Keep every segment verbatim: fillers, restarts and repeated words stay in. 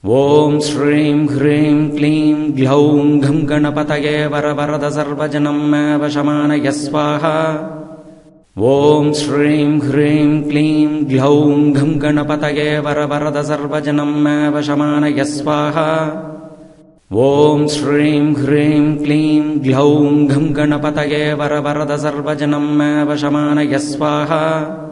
ॐ श्रीं ह्रीं क्लीं ग्लौं घं गणपतये वरवरद सर्वजनं मे वशमानय स्वाहा। ॐ श्रीं ह्रीं क्लीं ग्लौं घं गणपतये वरवरद सर्वजनं मे वशमानय स्वाहा। ॐ श्रीं ह्रीं क्लीं ग्लौं घं गणपतये वरवरद सर्वजनं मे वशमानय स्वाहा।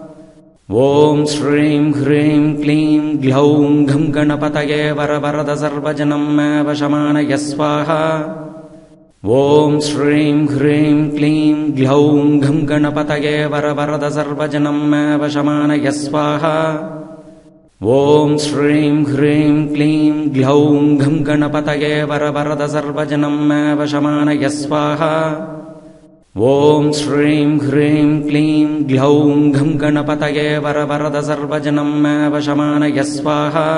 ॐ श्रीं ह्रीं क्लीं ग्लौं घं गणपतये वरवरद सर्वजनं मे वशमानय स्वाहा। ॐ श्रीं ह्रीं क्लीं ग्लौं घं गणपतये वरवरद सर्वजनं मे वशमानय स्वाहा। ॐ श्रीं ह्रीं क्लीं ग्लौं घं गणपतये वरवरद सर्वजनं मे वशमानय स्वाहा। ॐ श्रीं ह्रीं क्लीं ग्लौं घं गणपतये वरवरद सर्वजनं मे वशमानय स्वाहा।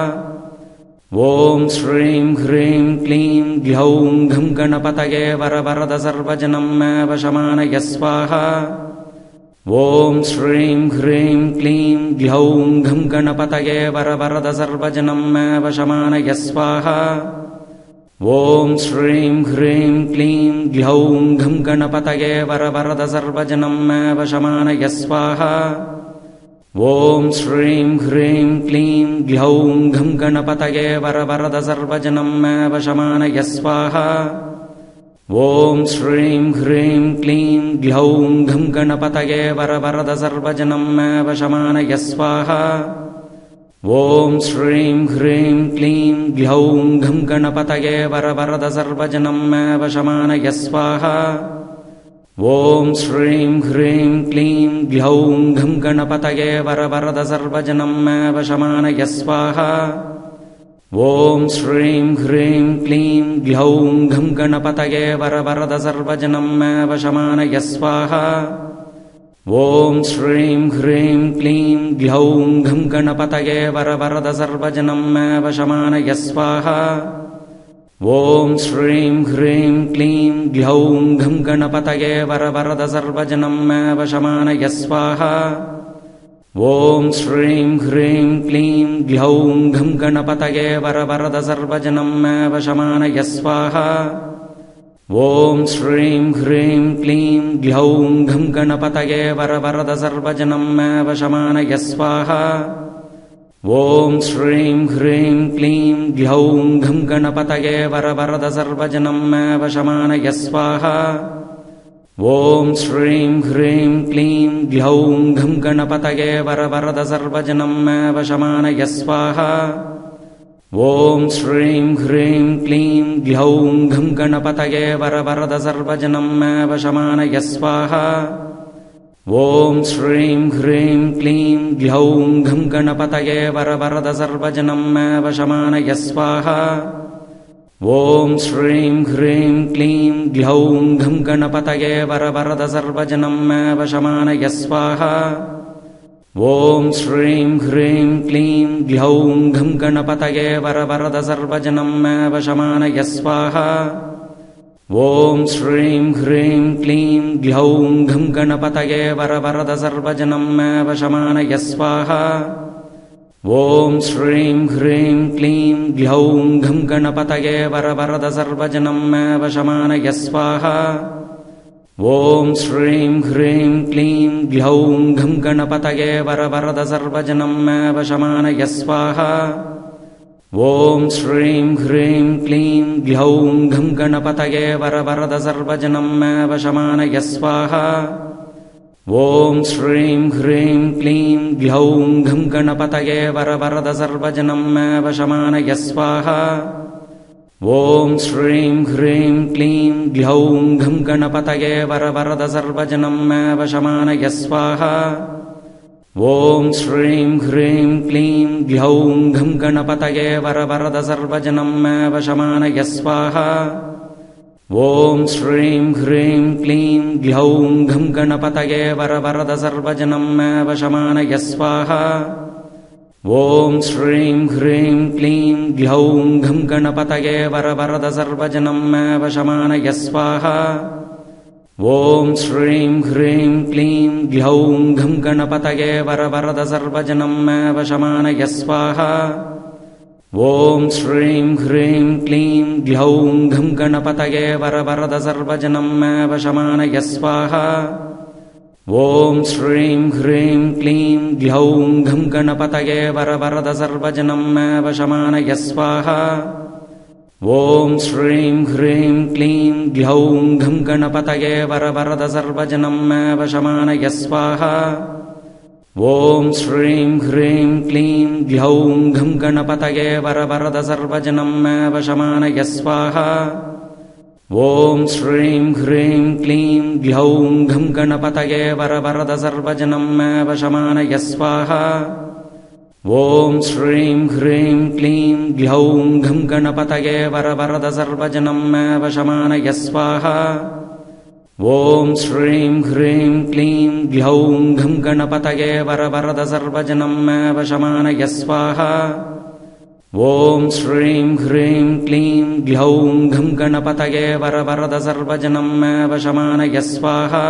ॐ श्रीं ह्रीं क्लीं ग्लौं घं गणपतये वरवरद सर्वजनं मे वशमानय स्वाहा। ॐ श्रीं ह्रीं क्लीं ग्लौं घं गणपतये वरवरद सर्वजनं मे वशमानय स्वाहा। ॐ श्रीं ह्रीं क्लीं ग्लौं घं गणपतये वरवरद सर्वजनं मे वशमानय स्वाहा। ॐ श्रीं ह्रीं क्लीं ग्लौं घं गणपतये वरवरद सर्वजनं मे वशमानय स्वाहा। ॐ श्रीं ह्रीं क्लीं ग्लौं घं गणपतये वरवरद सर्वजनं मे वशमानय स्वाहा। ॐ श्रीं ह्रीं क्लीं ग्लौं घं गणपतये वरवरद सर्वजनं मे वशमानय स्वाहा। ॐ श्रीं ह्रीं क्लीं ग्लौं घं गणपतये वरवरद सर्वजनं मे वशमानय स्वाहा। ॐ श्रीं ह्रीं क्लीं ग्लौं घं गणपतये वरवरद सर्वजनं मे वशमानय स्वाहा। ॐ श्रीं ह्रीं क्लीं ग्लौं घं गणपतये वरवरद सर्वजनं मे वशमानय स्वाहा। ॐ श्रीं ह्रीं क्लीं ग्लौं घं गणपतये वरवरद सर्वजनं मे वशमानय स्वाहा। ॐ श्रीं ह्रीं क्लीं ग्लौं घं गणपतये वरवरद सर्वजनं मे वशमानय स्वाहा। ॐ श्रीं ह्रीं क्लीं ग्लौं घं गणपतये वरवरद सर्वजनं मे वशमानय स्वाहा। ॐ श्रीं ह्रीं क्लीं ग्लौं घं गणपतये वरवरद सर्वजनं मे वशमानय स्वाहा। ॐ श्रीं ह्रीं क्लीं ग्लौं घं गणपतये वरवरद सर्वजनं मे वशमानय स्वाहा। ॐ श्रीं ह्रीं क्लीं ग्लौं घं गणपतये वरवरद सर्वजनं मे वशमानय स्वाहा। ॐ श्रीं ह्रीं क्लीं ग्लौं घं गणपतये वरवरद सर्वजनं मे वशमानय स्वाहा। ॐ श्रीं ह्रीं क्लीं ग्लौं घं गणपतये वरवरद सर्वजनं मे वशमानय स्वाहा। ॐ श्रीं ह्रीं क्लीं ग्लौं घं गणपतये वरवरद सर्वजनं मे वशमानय स्वाहा। ॐ श्रीं ह्रीं क्लीं ग्लौं घं गणपतये वरवरद सर्वजनं मे वशमानय स्वाहा। ॐ श्रीं ह्रीं क्लीं ग्लौं घं गणपतये वरवरद सर्वजनं मे वशमानय स्वाहा। ॐ श्रीं ह्रीं क्लीं ग्लौं घं गणपतये वरवरद सर्वजनं मे वशमानय स्वाहा। ॐ श्रीं ह्रीं क्लीं ग्लौं घं गणपतये वरवरद सर्वजनं मे वशमानय स्वाहा। ॐ श्रीं ह्रीं क्लीं ग्लौं घं गणपतये वरवरद सर्वजनं मे वशमानय स्वाहा। ॐ श्रीं ह्रीं क्लीं ग्लौं घं गणपतये वरवरद सर्वजनं मे वशमानय स्वाहा। ॐ श्रीं ह्रीं क्लीं ग्लौं घं गणपतये वरवरद सर्वजनं मे वशमानय स्वाहा। ॐ श्रीं ह्रीं क्लीं ग्लौं घं गणपतये वरवरद सर्वजनं मे वशमानय स्वाहा। ॐ श्रीं ह्रीं क्लीं ग्लौं घं गणपतये वरवरद सर्वजनं मे वशमानय स्वाहा। ॐ श्रीं ह्रीं क्लीं ग्लौं घं गणपतये वरवरद सर्वजनं मे वशमानय स्वाहा। ॐ श्रीं ह्रीं क्लीं ग्लौं घं गणपतये वरवरद सर्वजनं मे वशमानय स्वाहा। ॐ श्रीं ह्रीं क्लीं ग्लौं घं गणपतये वरवरद सर्वजनं मे वशमानय स्वाहा। ॐ श्रीं ह्रीं क्लीं ग्लौं घं गणपतये वरवरद सर्वजनं मे वशमानय स्वाहा। ॐ श्रीं ह्रीं क्लीं ग्लौं घं गणपतये वरवरद सर्वजनं मे वशमानय स्वाहा। ॐ श्रीं ह्रीं क्लीं ग्लौं घं गणपतये वरवरद सर्वजनं मे वशमानय स्वाहा। ॐ श्रीं ह्रीं क्लीं ग्लौं घं गणपतये वरवरद सर्वजनं मे वशमानय स्वाहा। ॐ श्रीं ह्रीं क्लीं ग्लौं घं गणपतये वरवरद सर्वजनं मे वशमानय स्वाहा। ॐ श्रीं ह्रीं क्लीं ग्लौं घं गणपतये वरवरद सर्वजनं मे वशमानय स्वाहा।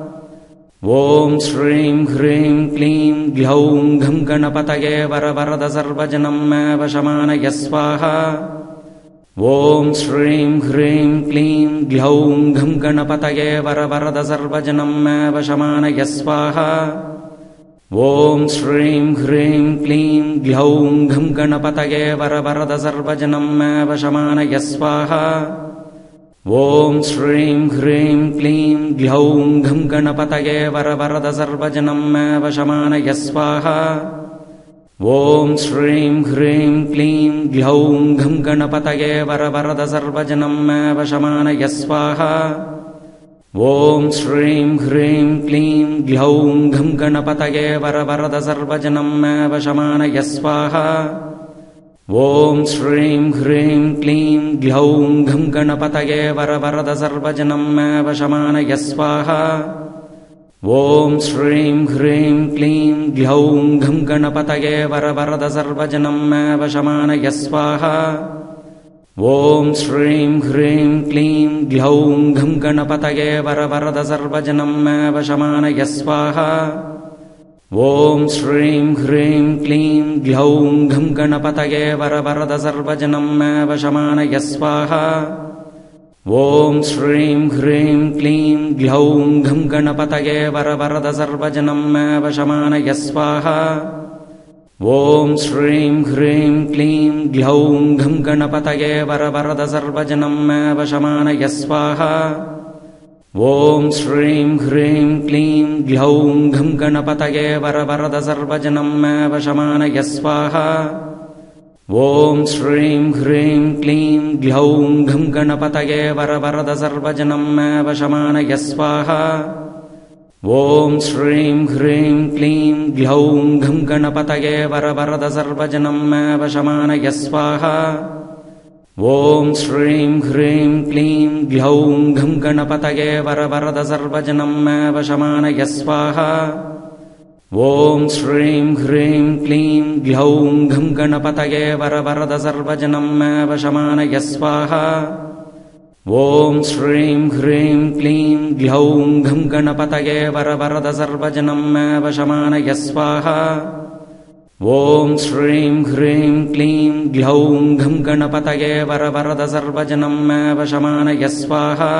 ॐ श्रीं ह्रीं क्लीं ग्लौं घं गणपतये वरवरद सर्वजनं मे वशमानय स्वाहा। ॐ श्रीं ह्रीं क्लीं ग्लौं घं गणपतये वरवरद सर्वजनं मे वशमानय स्वाहा। ॐ श्रीं ह्रीं क्लीं ग्लौं घं गणपतये वरवरद सर्वजनं मे वशमानय स्वाहा। ॐ श्रीं ह्रीं क्लीं ग्लौं घं गणपतये वरवरद सर्वजनं मे वशमानय स्वाहा। ॐ श्रीं ह्रीं क्लीं ग्लौं घं गणपतये वरवरद सर्वजनं मे वशमानय स्वाहा। ॐ श्रीं ह्रीं क्लीं ग्लौं घं गणपतये वरवरद सर्वजनं मे वशमानय स्वाहा। ॐ श्रीं ह्रीं क्लीं ग्लौं घं गणपतये वरवरद सर्वजनं मे वशमानय स्वाहा। ॐ श्रीं ह्रीं क्लीं ग्लौं घं गणपतये वरवरद सर्वजनं मे वशमानय स्वाहा। ॐ श्रीं ह्रीं क्लीं ग्लौं घं गणपतये वरवरद सर्वजनं मे वशमानय स्वाहा। ॐ श्रीं ह्रीं क्लीं ग्लौं घं गणपतये वरवरद सर्वजनं मे वशमानय स्वाहा। ॐ श्रीं ह्रीं क्लीं ग्लौं घं गणपतये वरवरद सर्वजनं मे वशमानय स्वाहा। ॐ श्रीं ह्रीं क्लीं ग्लौं घं गणपतये वरवरद सर्वजनं मे वशमानय स्वाहा। ॐ श्रीं ह्रीं क्लीं ग्लौं घं गणपतये वरवरद सर्वजनं मे वशमानय स्वाहा। ॐ श्रीं ह्रीं क्लीं ग्लौं घं गणपतये वरवरद सर्वजनं मे वशमानय स्वाहा। ॐ श्रीं ह्रीं क्लीं ग्लौं घं गणपतये वरवरद सर्वजनं मे वशमानय स्वाहा। ॐ श्रीं ह्रीं क्लीं ग्लौं घं गणपतये वरवरद सर्वजनं मे वशमानय स्वाहा। ॐ श्रीं ह्रीं क्लीं ग्लौं घं गणपतये वरवरद सर्वजनं मे वशमानय स्वाहा। ॐ श्रीं ह्रीं क्लीं ग्लौं घं गणपतये वरवरद सर्वजनं मे वशमानय स्वाहा। ॐ श्रीं ह्रीं क्लीं ग्लौं घं गणपतये वरवरद सर्वजनं मे वशमानय स्वाहा।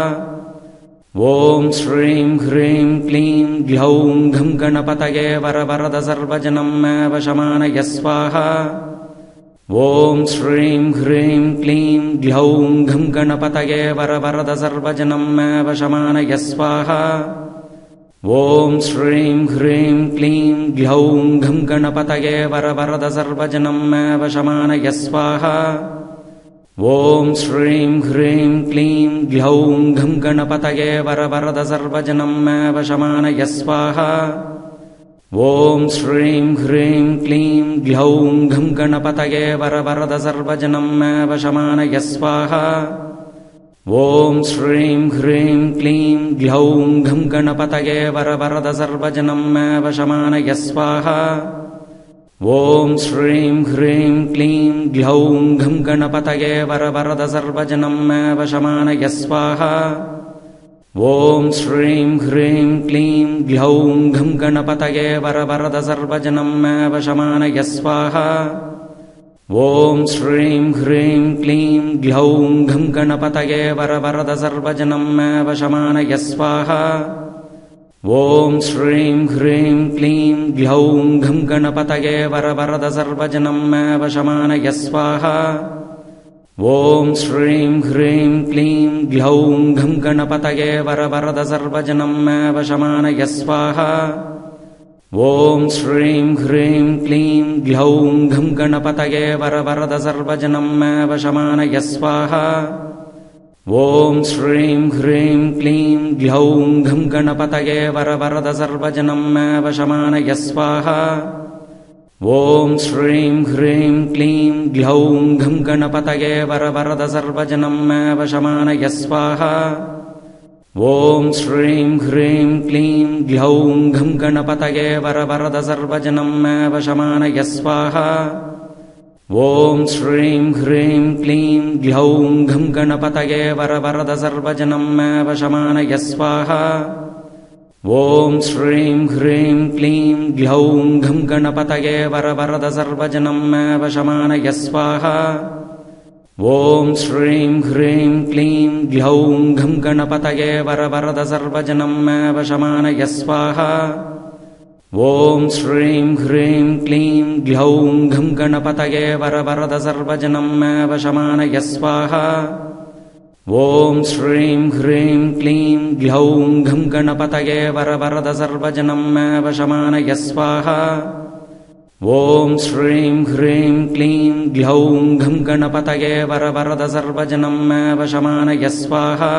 ॐ श्रीं ह्रीं क्लीं ग्लौं घं गणपतये वरवरद सर्वजनं मे वशमानय स्वाहा। ॐ श्रीं ह्रीं क्लीं ग्लौं घं गणपतये वरवरद सर्वजनं मे वशमानय स्वाहा। ॐ श्रीं ह्रीं क्लीं ग्लौं घं गणपतये वरवरद सर्वजनं मे वशमानय स्वाहा। ॐ श्रीं ह्रीं क्लीं ग्लौं घं गणपतये वरवरद सर्वजनं मे वशमानय स्वाहा। ॐ श्रीं ह्रीं क्लीं ग्लौं घं गणपतये वरवरद सर्वजनं मे वशमानय स्वाहा। ॐ श्रीं ह्रीं क्लीं ग्लौं घं गणपतये वरवरद सर्वजनं मे वशमानय स्वाहा। ॐ श्रीं ह्रीं क्लीं ग्लौं घं गणपतये वरवरद सर्वजनं मे वशमानय स्वाहा। ॐ श्रीं ह्रीं क्लीं ग्लौं घं गणपतये वरवरद सर्वजनं मे वशमानय स्वाहा। ॐ श्रीं ह्रीं क्लीं ग्लौं घं गणपतये वरवरद सर्वजनं मे वशमानय स्वाहा। ॐ श्रीं ह्रीं क्लीं ग्लौं घं गणपतये वरवरद सर्वजनं मे वशमानय स्वाहा। ॐ श्रीं ह्रीं क्लीं ग्लौं घं गणपतये वरवरद सर्वजनं मे वशमानय स्वाहा। ॐ श्रीं ह्रीं क्लीं ग्लौं घं गणपतये वरवरद सर्वजनं मे वशमानय स्वाहा। ॐ श्रीं ह्रीं क्लीं ग्लौं घं गणपतये वरवरद सर्वजनं मे वशमानय स्वाहा। ॐ श्रीं ह्रीं क्लीं ग्लौं घं गणपतये वरवरद सर्वजनं मे वशमानय स्वाहा। ॐ श्रीं ह्रीं क्लीं ग्लौं घं गणपतये वरवरद सर्वजनं मे वशमानय स्वाहा। ॐ श्रीं ह्रीं क्लीं ग्लौं घं गणपतये वरवरद सर्वजनं मे वशमानय स्वाहा। ॐ श्रीं ह्रीं क्लीं ग्लौं घं गणपतये वरवरद सर्वजनं मे वशमानय स्वाहा। ॐ श्रीं ह्रीं क्लीं ग्लौं घं गणपतये वरवरद सर्वजनं मे वशमानय स्वाहा। ॐ श्रीं ह्रीं क्लीं ग्लौं घं गणपतये वरवरद सर्वजनं मे वशमानय स्वाहा। ॐ श्रीं ह्रीं क्लीं ग्लौं घं गणपतये वरवरद सर्वजनं मे वशमानय स्वाहा। ॐ श्रीं ह्रीं क्लीं ग्लौं घं गणपतये वरवरद सर्वजनं मे वशमानय स्वाहा।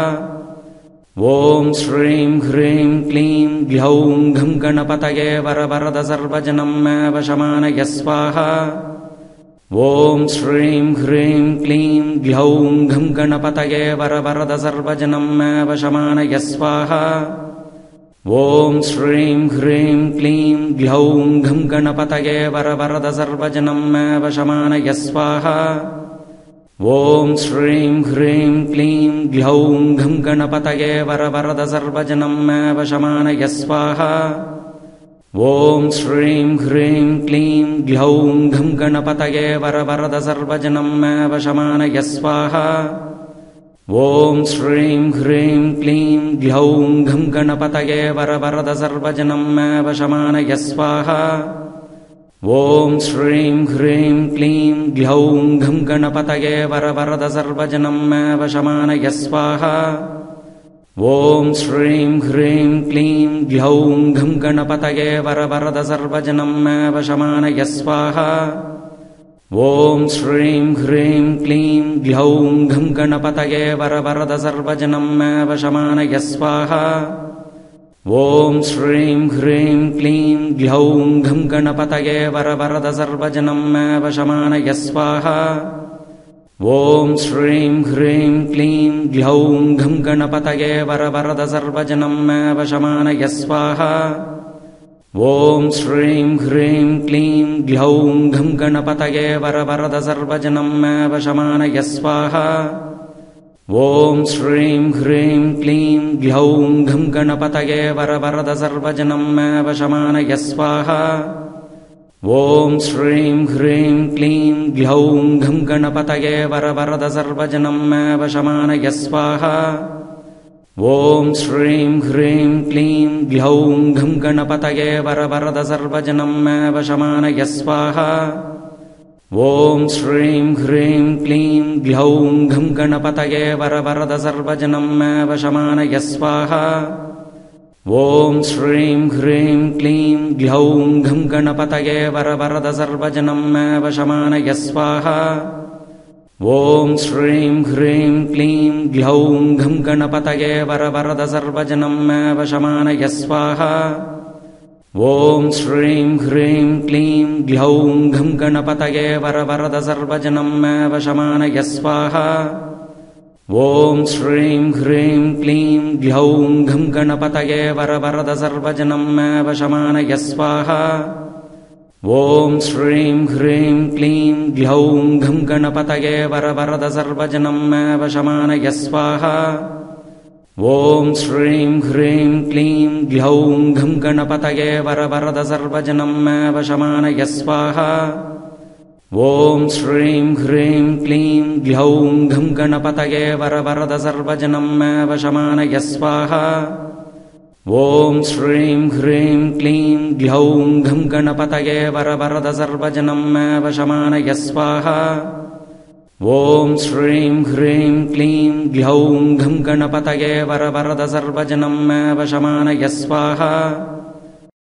ॐ श्रीं ह्रीं क्लीं ग्लौं घं गणपतये वरवरद सर्वजनं मे वशमानय स्वाहा। ॐ श्रीं ह्रीं क्लीं ग्लौं घं गणपतये वरवरद सर्वजनं मे वशमानय स्वाहा। ॐ श्रीं ह्रीं क्लीं ग्लौं घं गणपतये वरवरद सर्वजनं मे वशमानय स्वाहा। ॐ श्रीं ह्रीं क्लीं ग्लौं घं गणपतये वरवरद सर्वजनं मे वशमानय स्वाहा। ॐ श्रीं ह्रीं क्लीं ग्लौं घं गणपतये वरवरद सर्वजनं मे वशमानय स्वाहा। ॐ श्रीं ह्रीं क्लीं ग्लौं घं गणपतये वरवरद सर्वजनं मे वशमानय स्वाहा। ॐ श्रीं ह्रीं क्लीं ग्लौं घं गणपतये वरवरद सर्वजनं मे वशमानय स्वाहा। ॐ श्रीं ह्रीं क्लीं ग्लौं घं गणपतये वरवरद सर्वजनं मे वशमानय स्वाहा। ॐ श्रीं ह्रीं क्लीं ग्लौं घं गणपतये वरवरद सर्वजनं मे वशमानय स्वाहा। ॐ श्रीं ह्रीं क्लीं ग्लौं घं गणपतये वरवरद सर्वजनं मे वशमानय स्वाहा। ॐ श्रीं ह्रीं क्लीं ग्लौं घं गणपतये वरवरद सर्वजनं मे वशमानय स्वाहा। ॐ श्रीं ह्रीं क्लीं ग्लौं घं गणपतये वरवरद सर्वजनं मे वशमानय स्वाहा। ॐ श्रीं ह्रीं क्लीं ग्लौं घं गणपतये वरवरद सर्वजनं मे वशमानय स्वाहा। ॐ श्रीं ह्रीं क्लीं ग्लौं घं गणपतये वरवरद सर्वजनं मे वशमानय स्वाहा। ॐ श्रीं ह्रीं क्लीं ग्लौं घं गणपतये वरवरद सर्वजनं मे वशमानय स्वाहा। ॐ श्रीं ह्रीं क्लीं ग्लौं घं गणपतये वरवरद सर्वजनं मे वशमानय स्वाहा। ॐ श्रीं ह्रीं क्लीं ग्लौं घं गणपतये वरवरद सर्वजनं मे वशमानय स्वाहा। ॐ श्रीं ह्रीं क्लीं ग्लौं घं गणपतये वरवरद सर्वजनं मे वशमानय स्वाहा। ॐ श्रीं ह्रीं क्लीं ग्लौं घं गणपतये वरवरद सर्वजनं मे वशमानय स्वाहा। ॐ श्रीं ह्रीं क्लीं ग्लौं घं गणपतये वरवरद सर्वजनं मे वशमानय स्वाहा। ॐ श्रीं ह्रीं क्लीं ग्लौं घं गणपतये वरवरद सर्वजनं मे वशमानय स्वाहा। ॐ श्रीं ह्रीं क्लीं ग्लौं घं गणपतये वरवरद सर्वजनं मे वशमानय स्वाहा। ॐ श्रीं ह्रीं क्लीं ग्लौं घं गणपतये वरवरद सर्वजनं मे वशमानय स्वाहा। ॐ श्रीं ह्रीं क्लीं ग्लौं घं गणपतये वरवरद सर्वजनं मे वशमानय स्वाहा। ॐ श्रीं ह्रीं क्लीं ग्लौं घं गणपतये वरवरद सर्वजनं मे वशमानय स्वाहा।